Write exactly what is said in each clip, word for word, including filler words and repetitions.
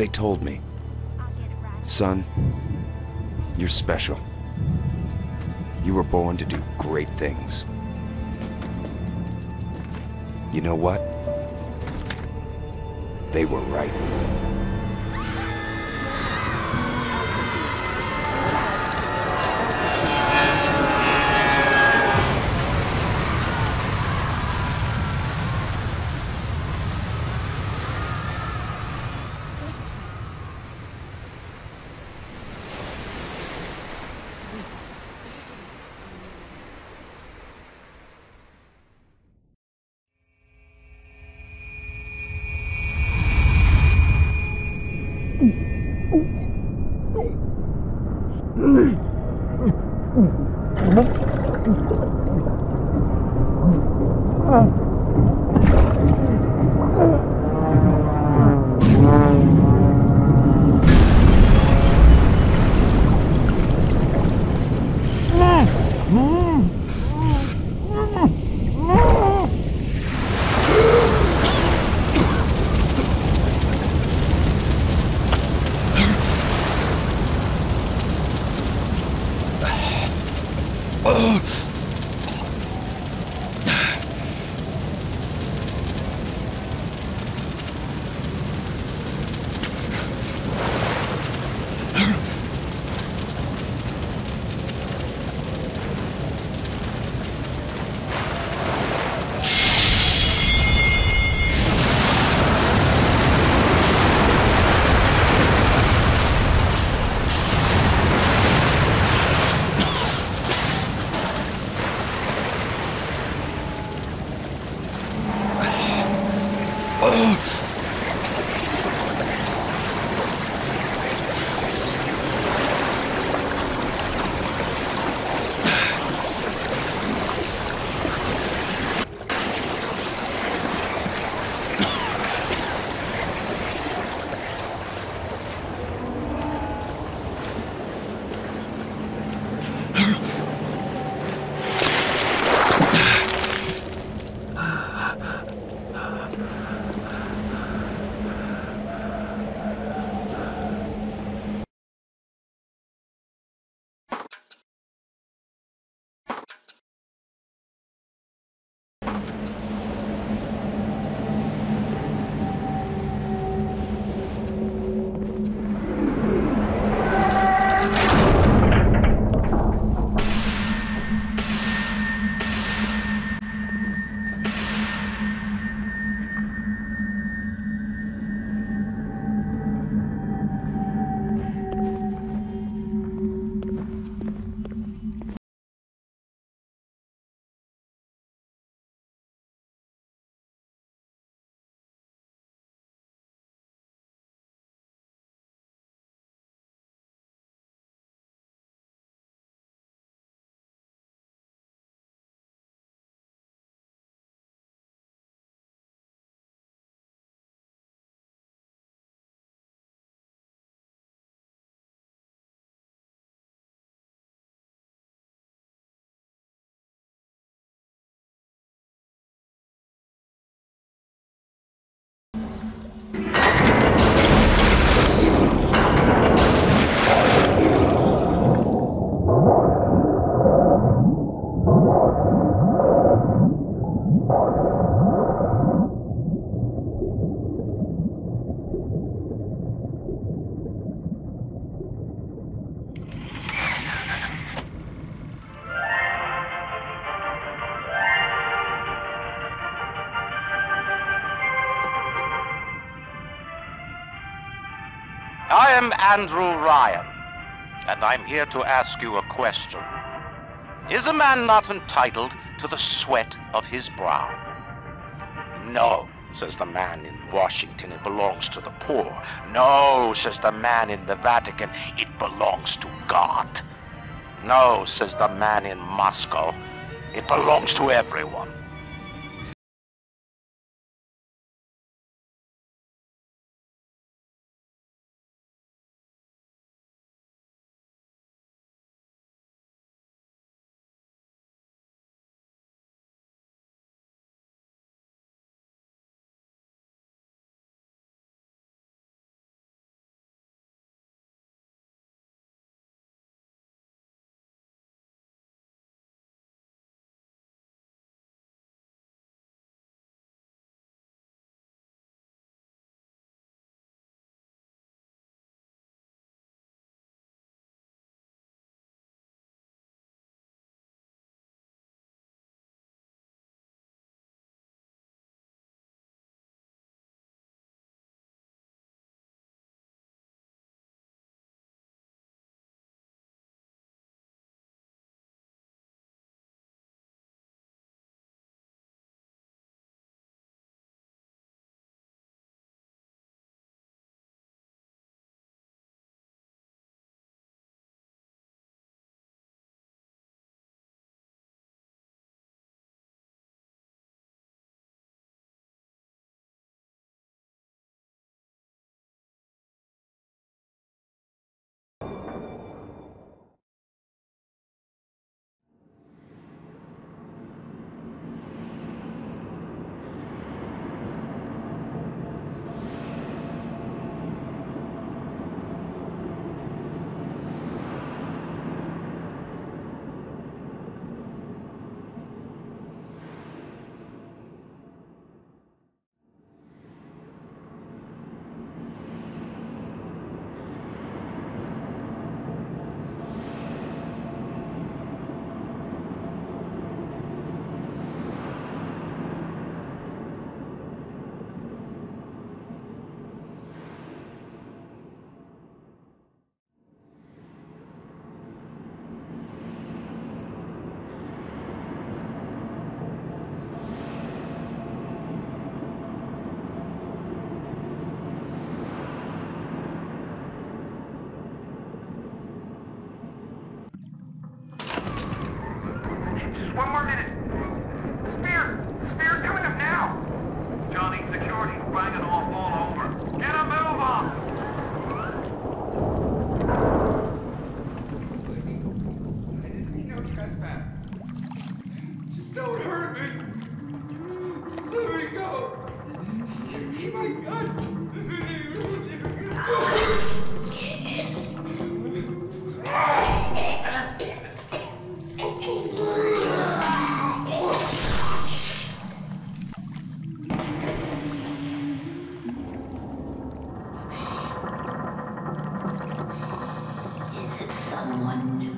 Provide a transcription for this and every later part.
they told me, son, you're special. You were born to do great things. You know what? They were right. I am Andrew Ryan, and I'm here to ask you a question. Is a man not entitled to the sweat of his brow? No, says the man in Washington, it belongs to the poor. No, says the man in the Vatican, it belongs to God. No, says the man in Moscow, it belongs to everyone. One more minute. Spear! Spear, doing them now! Johnny, security's banging off all over. Get a move on! I didn't mean no trespass. Just don't hurt me. Just let me go. Just give me my gun. Is it someone new?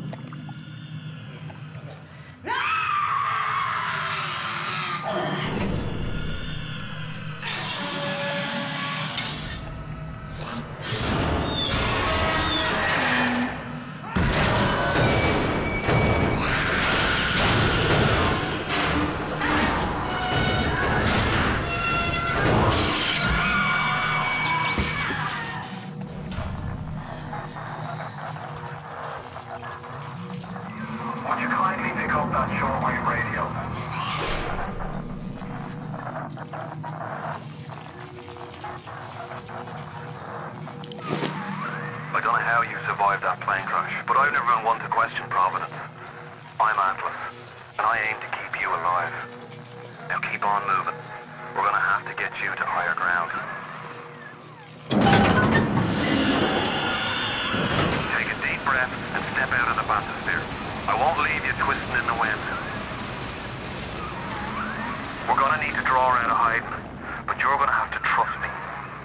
Would you kindly pick up that shortwave radio? I don't know how you survived that plane crash, but I've never been one to question Providence. I'm Atlas, and I aim to keep you alive. Now keep on moving. We're gonna have to get you to higher ground. Take a deep breath and step out of the bathysphere. I won't leave you twisting in the wind. We're gonna need to draw out of hiding, but you're gonna have to trust me.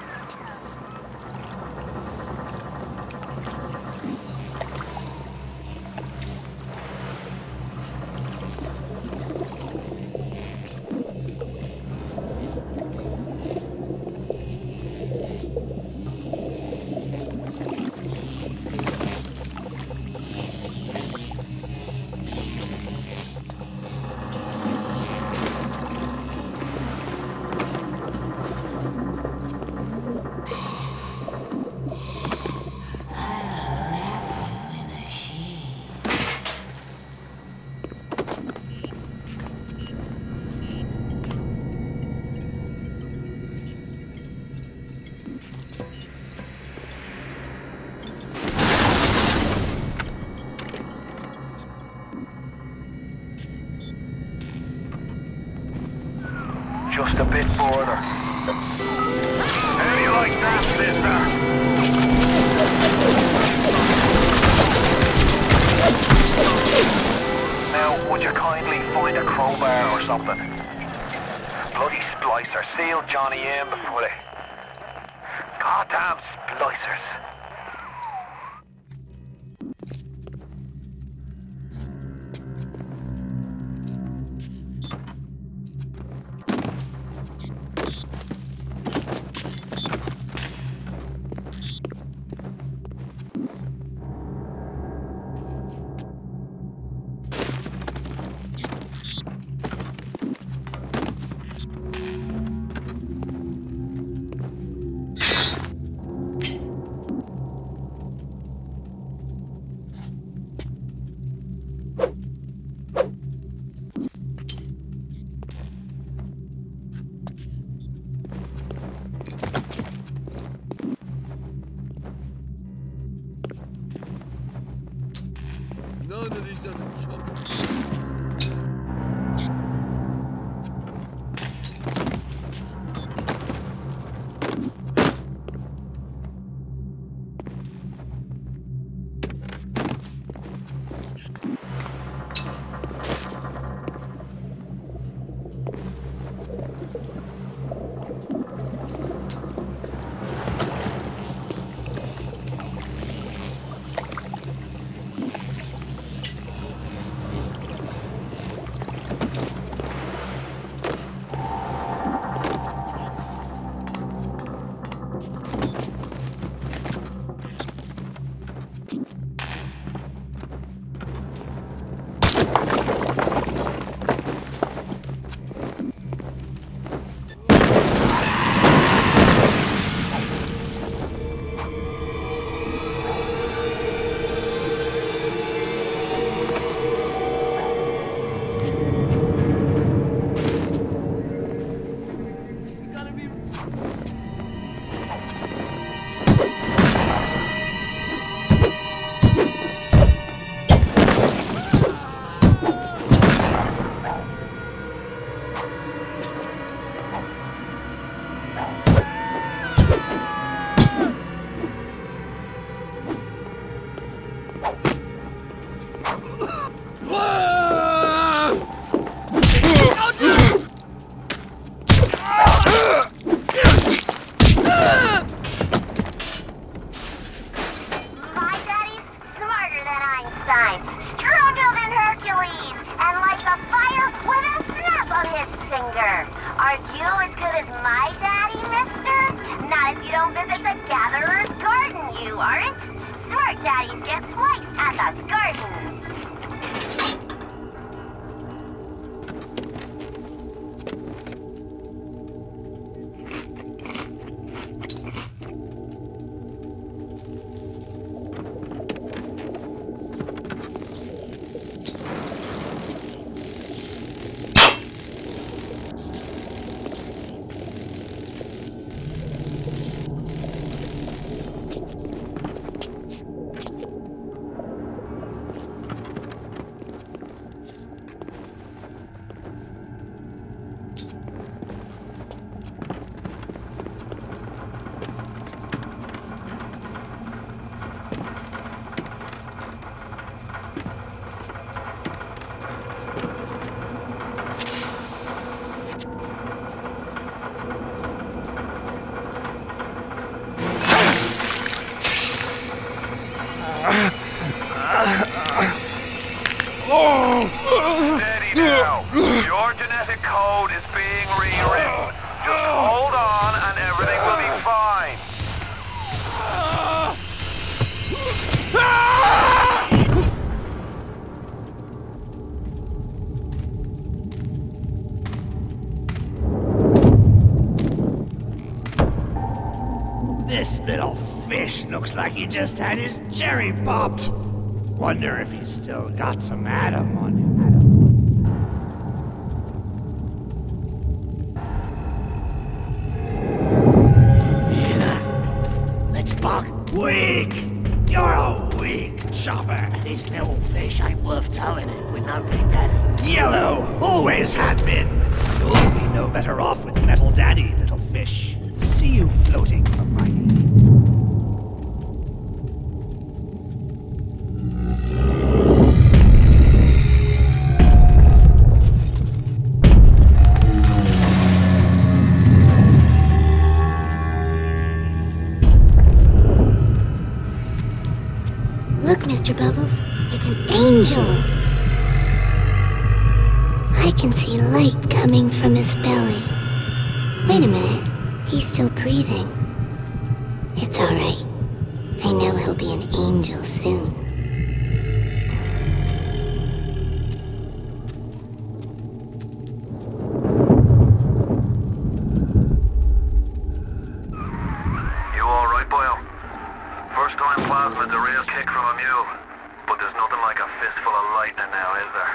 Just a bit further. How do you like that, mister? Now, would you kindly find a crowbar or something? Bloody splicer, seal Johnny in before they... Goddamn splicers. None of these other chumps. Steady now. Your genetic code is being rewritten. Just hold on and everything will be fine. This little fish looks like he just had his cherry popped. Wonder if he's still got some Adam on him. Let's buck. Weak! You're a weak chopper. This little fish ain't worth towing it with no big daddy. Yellow! Always have been. You'll be no better off with Metal Daddy, little fish. See you floating from my hand. Look, Mister Bubbles, it's an angel. I can see light coming from his belly. Wait a minute, he's still breathing. It's all right. I know he'll be an angel soon. You alright, Boyle? First time plasmid's a real kick from a mule. But there's nothing like a fistful of lightning now, is there?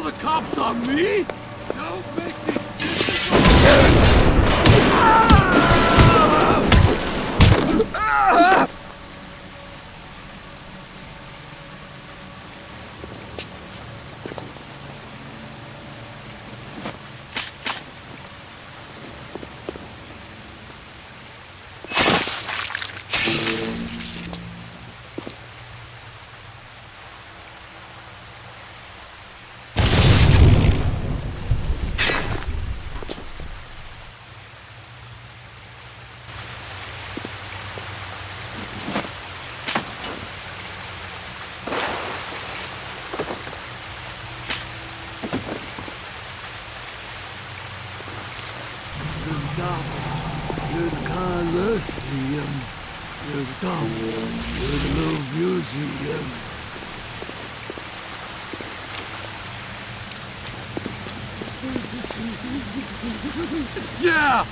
call the cops on me? Don't make me... You're the Colosseum. You're the top. You're the little museum. Yeah!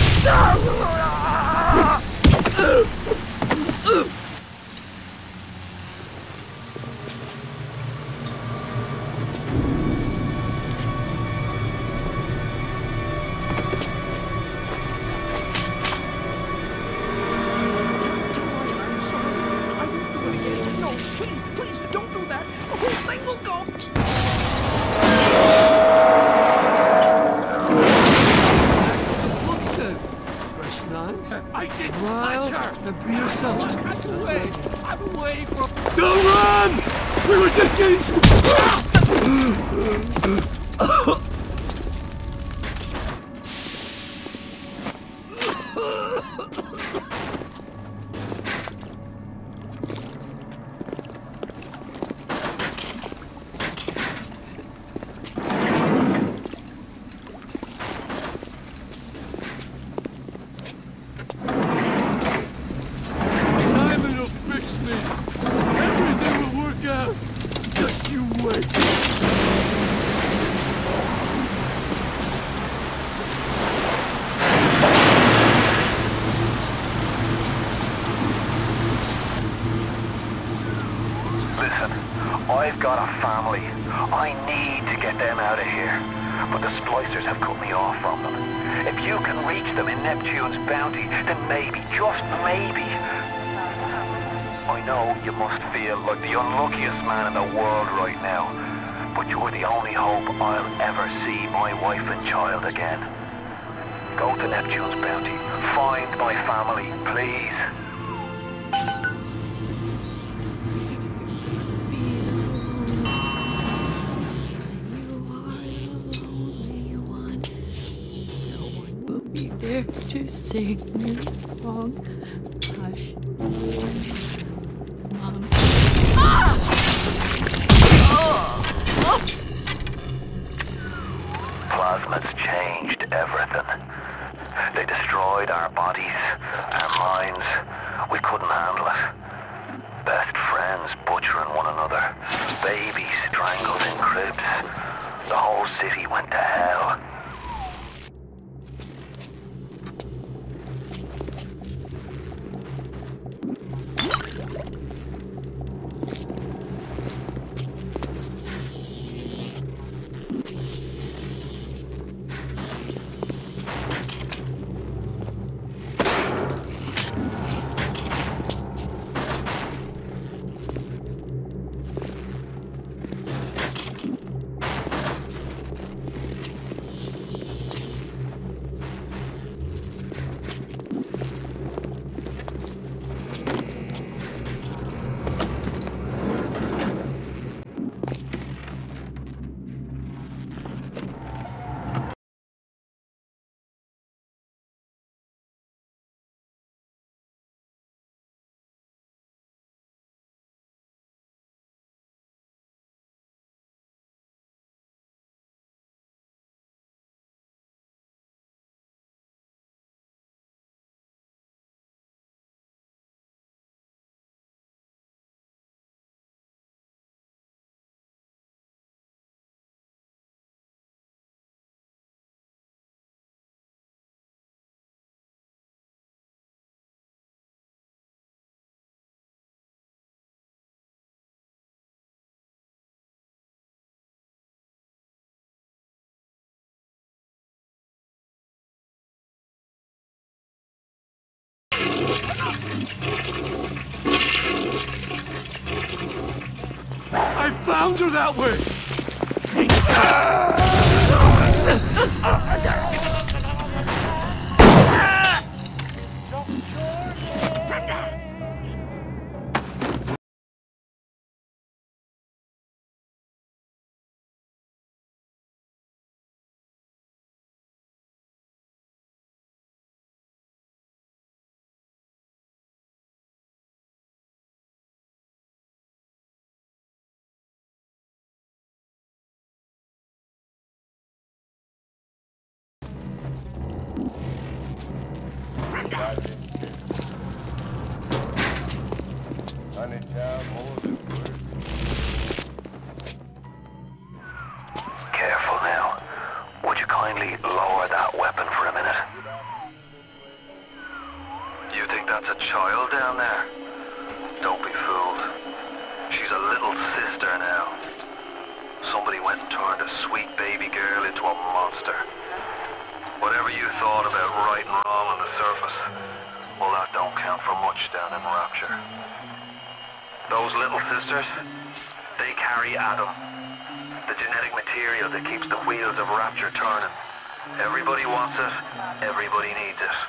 I did touch her! The Bioshock! That's away! I'm away from... Don't run! We were just getting... I've got a family. I need to get them out of here. But the splicers have cut me off from them. If you can reach them in Neptune's bounty, then maybe, just maybe... I know you must feel like the unluckiest man in the world right now. But you're the only hope I'll ever see my wife and child again. Go to Neptune's bounty. Find my family, please. To sing this song. Hush. Mom. Ah! Oh! Oh! Plasmids changed everything. They destroyed our bodies, our minds. We couldn't handle it. Best friends butchering one another. Babies strangled in cribs. The whole city went to hell. I found her that way! Careful now. Would you kindly lower that weapon for a minute? You think that's a child down there? Don't be fooled. She's a little sister now. Somebody went and turned a sweet baby girl into a monster. Whatever you thought about right and wrong on the surface, well, that don't count for much down in Rapture. Those little sisters, they carry Adam, the genetic material that keeps the wheels of Rapture turning. Everybody wants it, everybody needs it.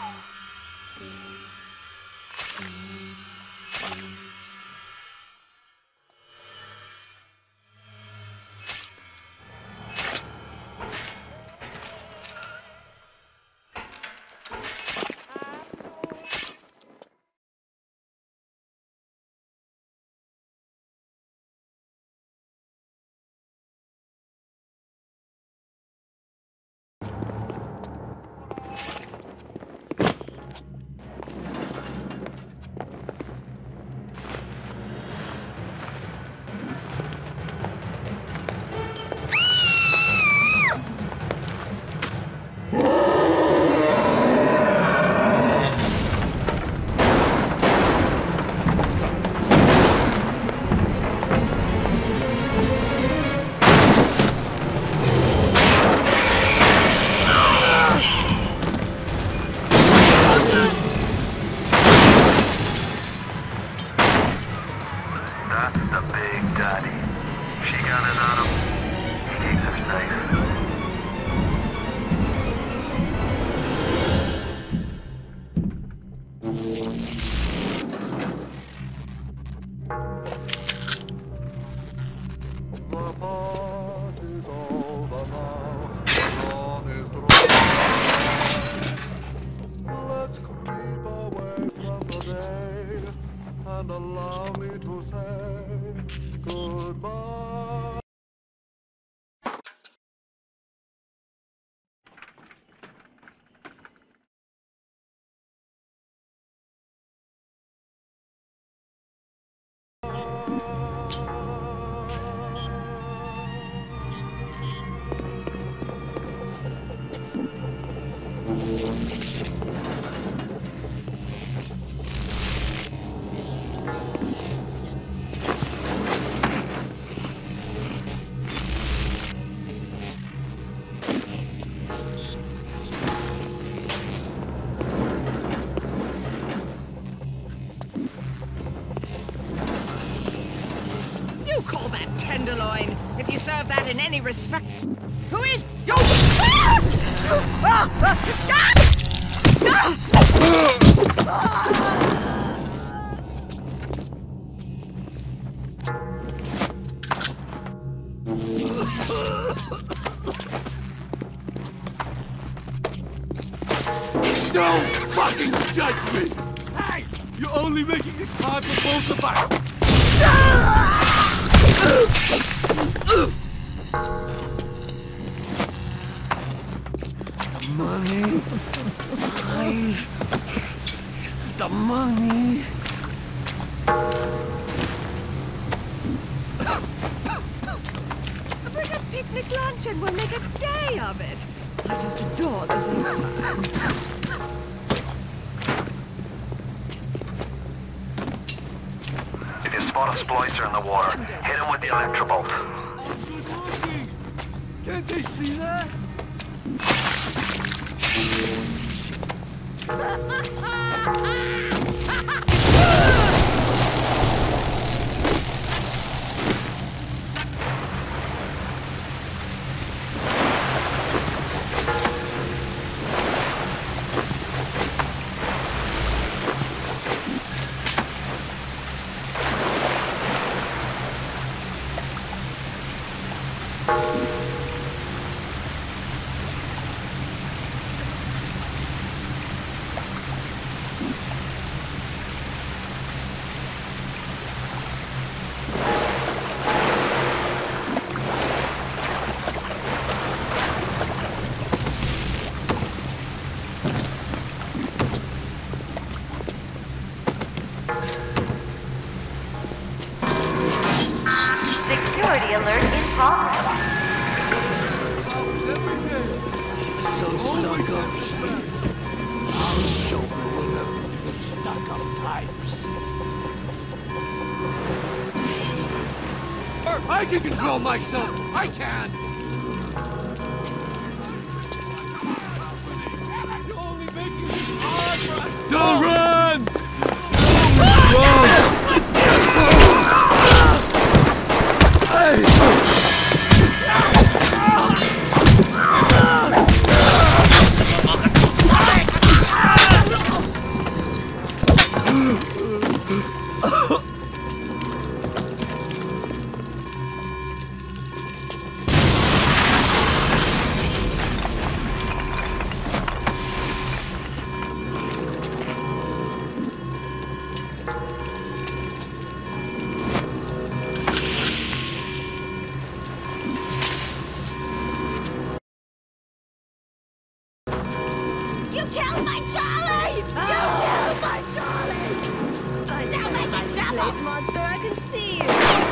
And allow me to say goodbye. You call that tenderloin if you serve that in any respect. Who is yo? Don't fucking judge me! Hey! You're only making this hard for both of us! The money... I... The money... Bring a picnic lunch and we'll make a day of it. I just adore this time. Spot a splicer in the water. Hit him with the electrobolt. Can't they see that? alert in progress. So stuck up. I'll show you them stuck up types. I can control myself. I can. You're only making this hard for us. Don't run! Run! You killed my Charlie! You killed my Charlie! Don't make it double! Place monster, I can see you!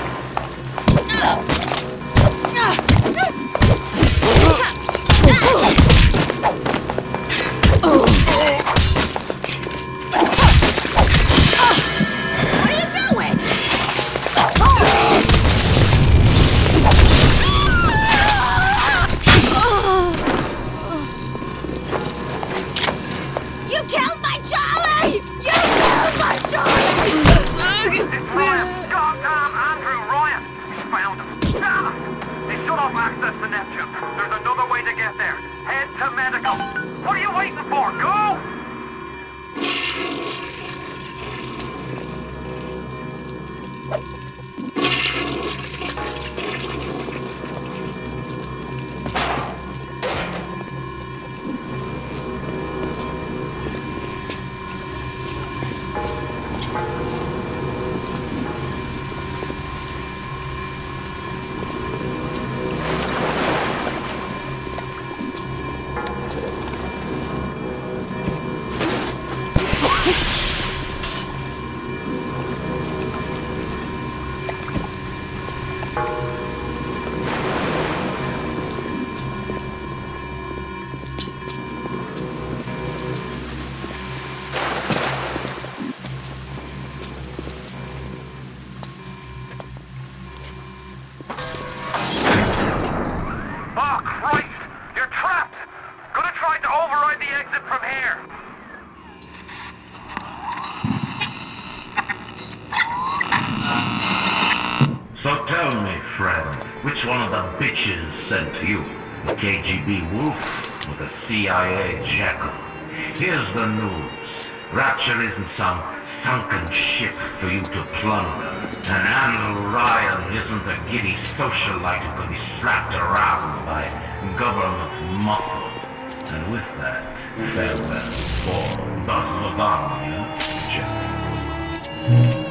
What are you doing? You killed my Charlie! You killed my Charlie! It's Ryan! Goddamn Andrew Ryan! He found him! Damn it! They shut off access to Neptune. There's another way to get there. Head to medical. What are you waiting for? Go! Oh, Christ! You're trapped! Gonna try to override the exit from here! So tell me, friend, which one of the bitches sent you? The K G B Wolf or the C I A Jackal? Here's the news. Rapture isn't some sunken ship for you to plunder. And Andrew Ryan isn't a giddy socialite who can be slapped around by government muscle. And with that, farewell for the Slavonian Jackal.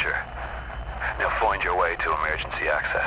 Rapture. Now find your way to emergency access.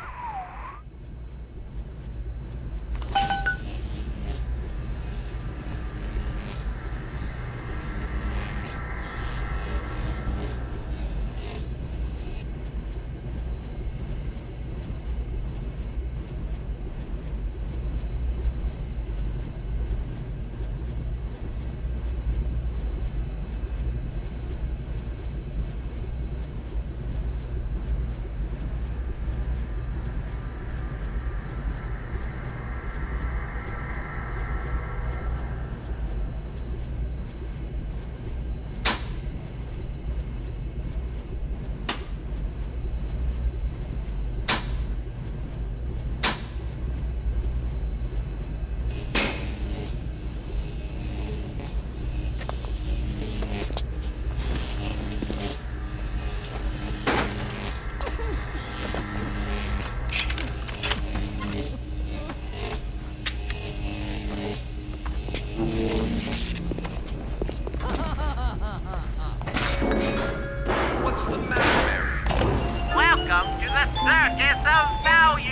What's the matter? Welcome to the circus of value!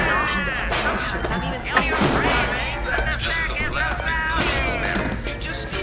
Just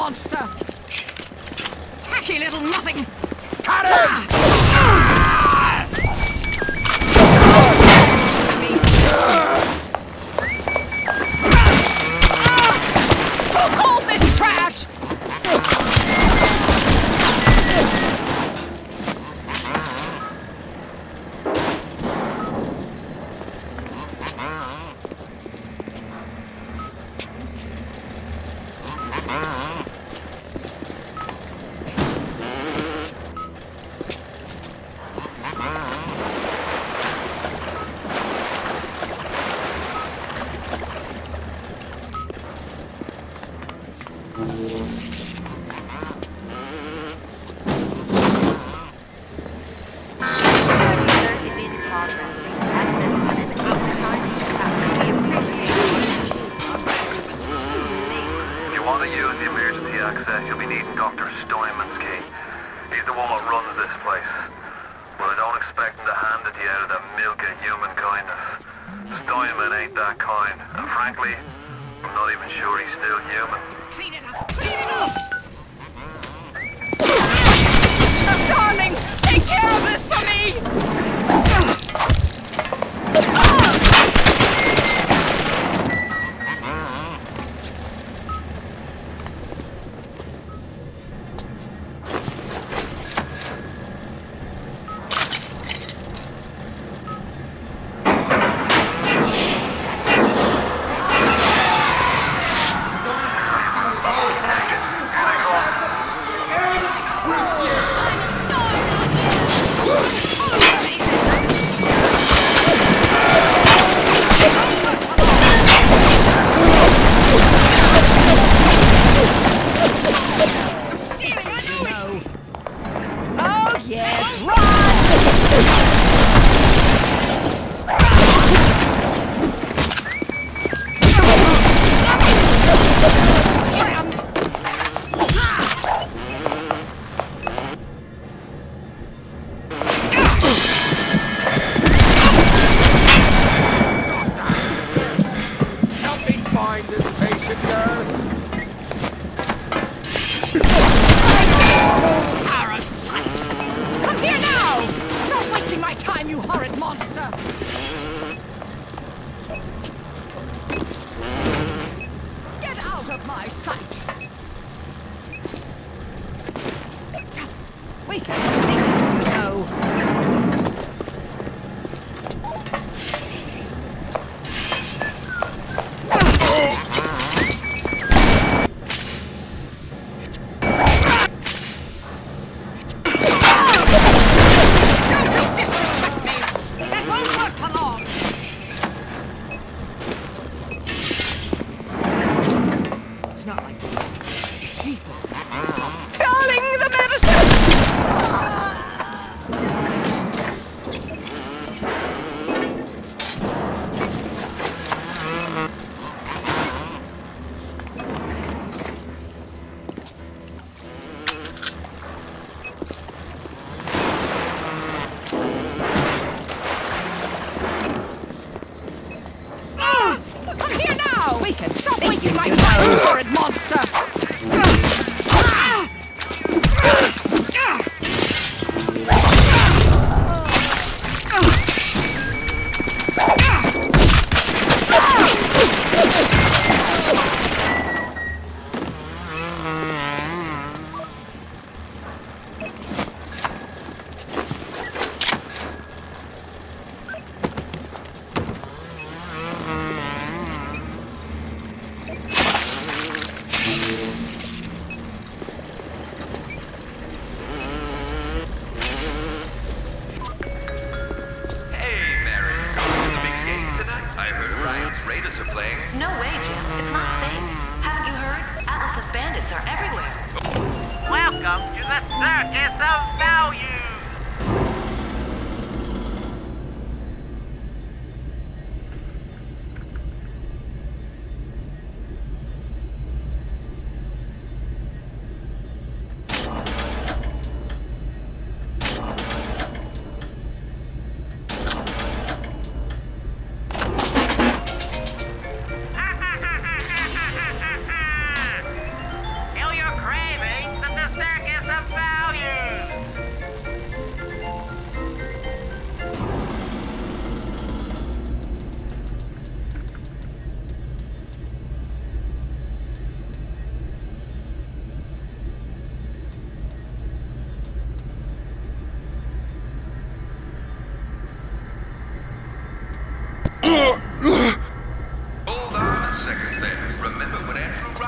monster! Tacky little nothing! Cut it! Who called this trash?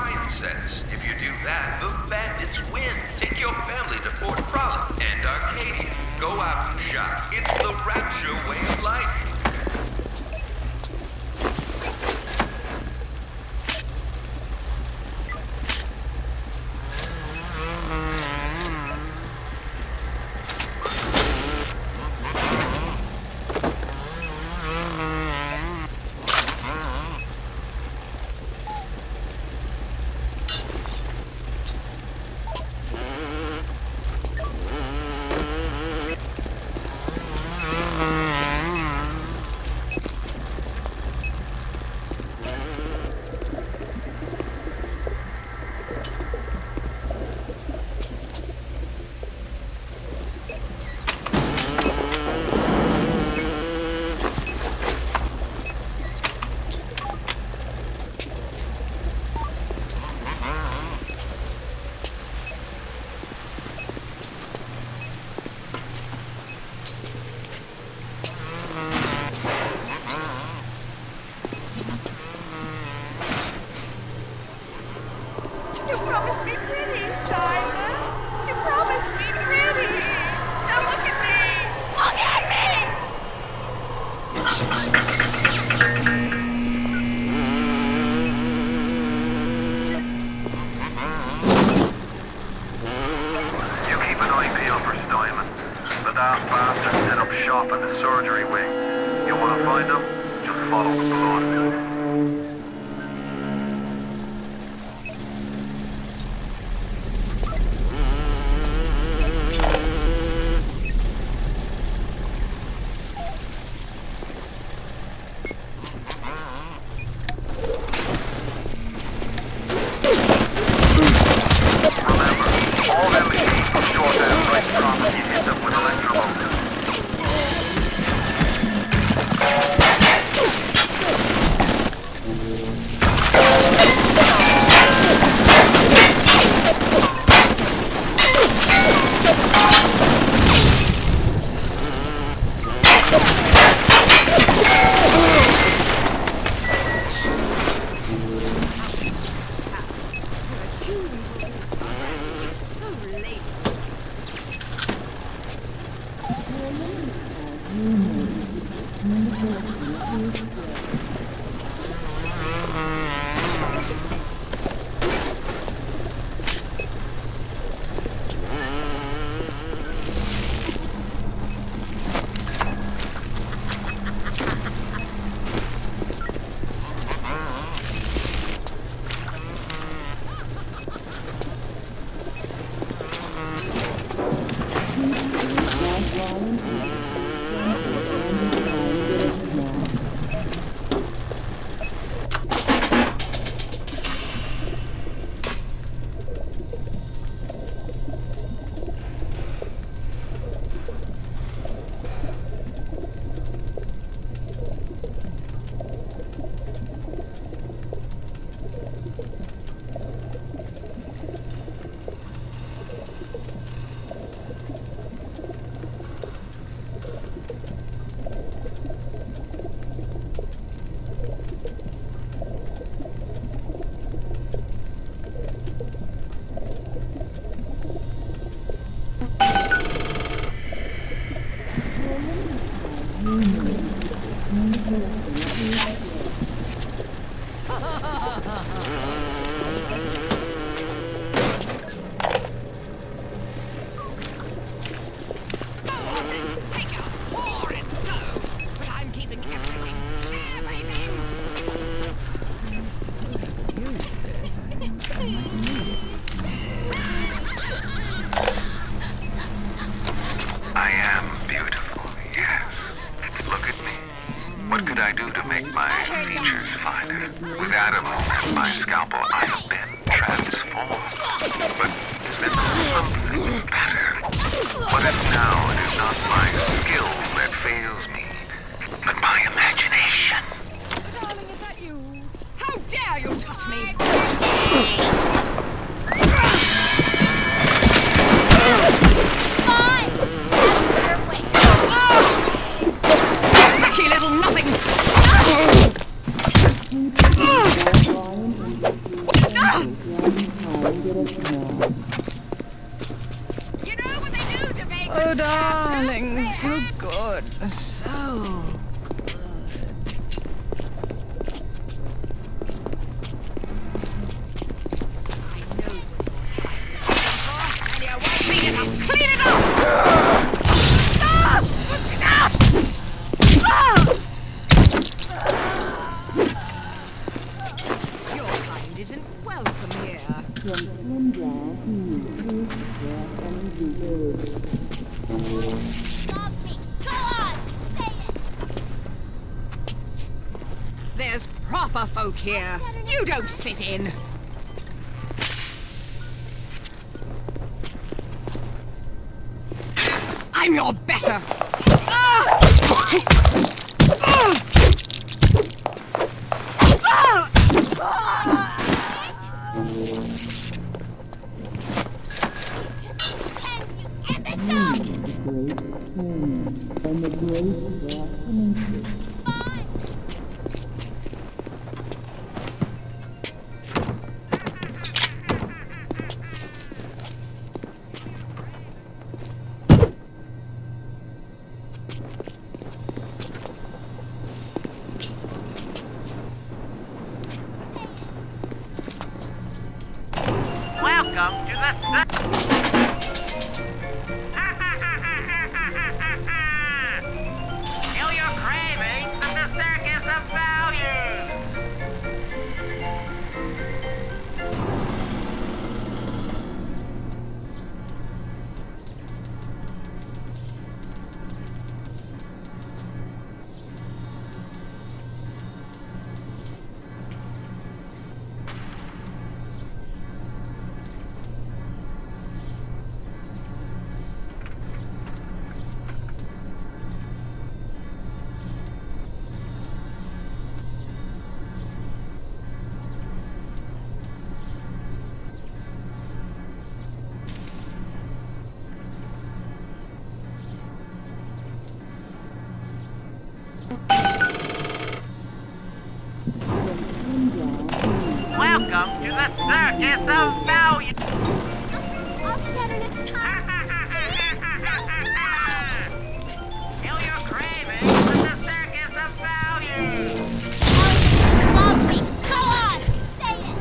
sign says. If you do that, the bandits win. Take your family to Fort Frolic and Arcadia. Go out and shop. It's the Rapture way of life. No! so good. So clean it up! Your kind isn't welcome here. Stop me! Go on! Say it! There's proper folk here. You don't fit in. I'm your better. Ah! Ah! Welcome to the Kill your cravings at the circus of values. Welcome to the circus of value. I'll be better next time. Kill your cravings at the circus of value. Stop me! Go on! Say it!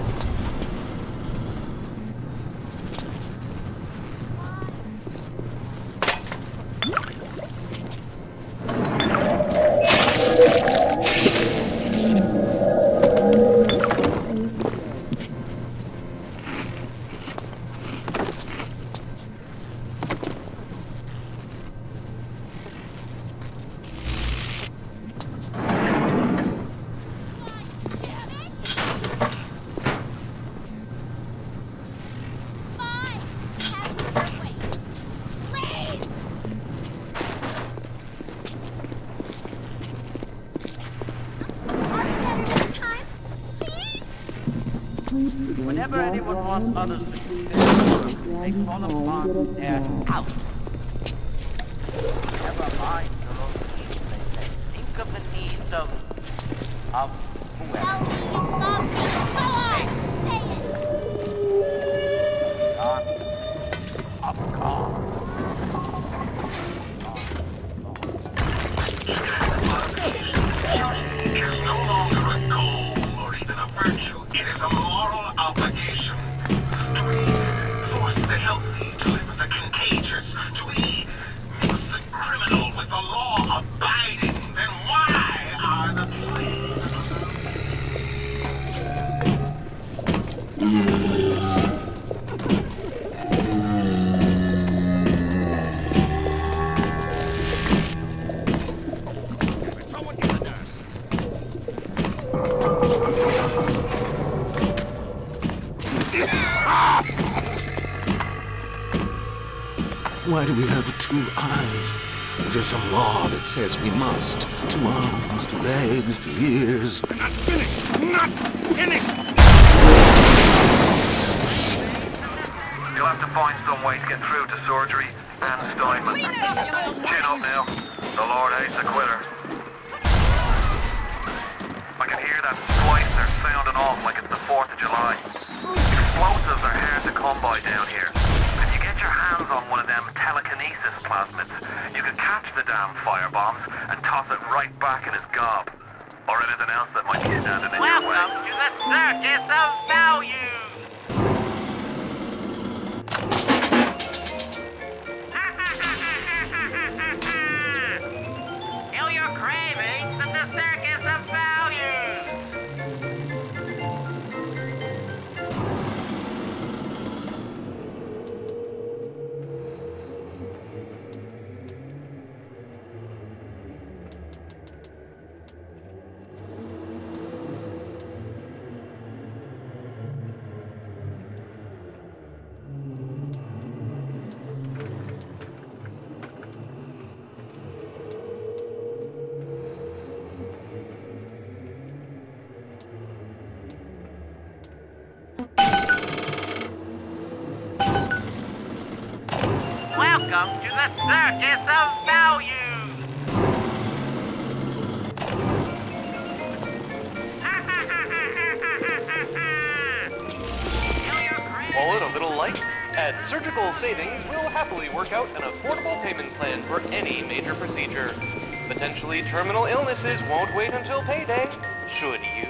Whenever anyone wants others to do their work, they fall apart their house. Never mind your own needs, they say. Think of the needs of... of whoever. Tell me you love me! Go on! Say it! God. Of God. It is no longer a goal or even a virtue. It is a moral obligation. Do we force the healthy to live with the contagious? Do we mix the criminal with the law-abiding? Then why are the Someone get the nurse. Why do we have two eyes? Is there some law that says we must? Two arms, two legs, two ears. We're not finished! Not finished! You'll have to find some way to get through to surgery and Steinman. Chin up now. The Lord hates a quitter. I can hear that splicer sounding off like it's the fourth of July. Explosives are hard to come by down here. If you get your hands on one of them telekinesis plasmids, you can catch the damn circus of values! Kill your cravings at the circus of values! Welcome to the circus of values! Call it a little light? At Surgical Savings, we'll happily work out an affordable payment plan for any major procedure. Potentially terminal illnesses won't wait until payday, should you?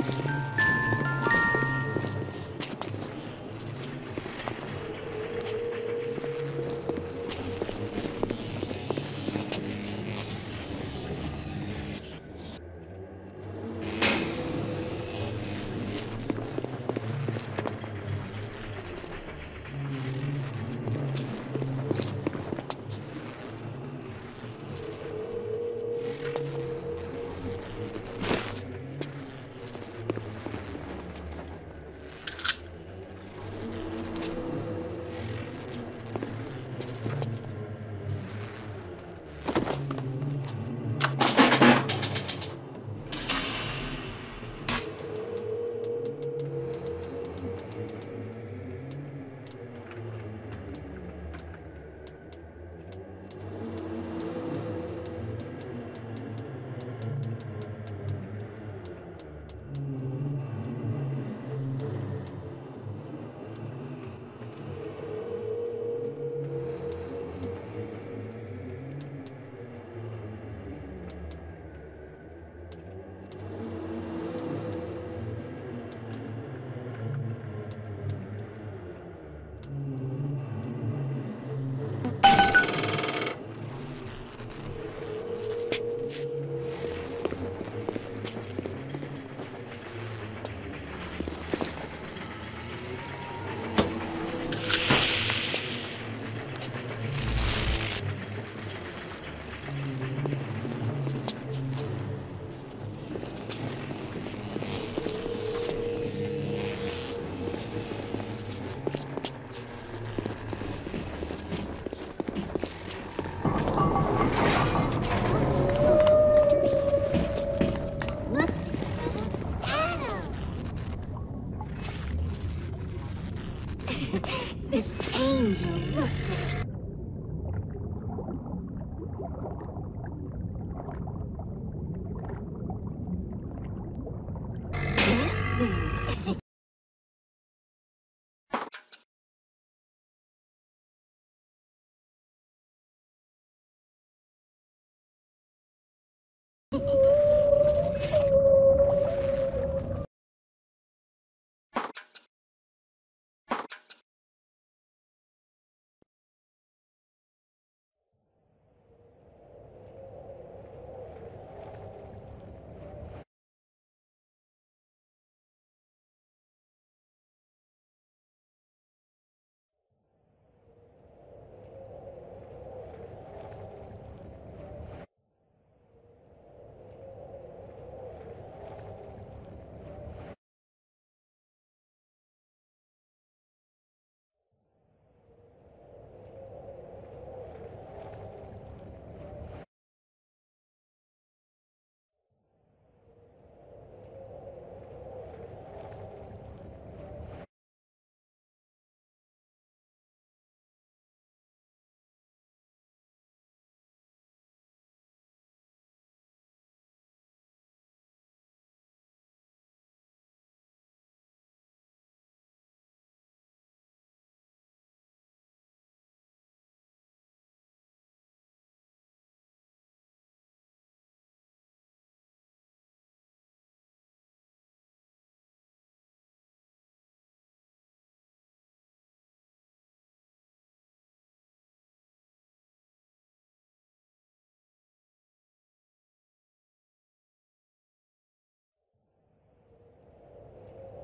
This angel looks like... Dancing.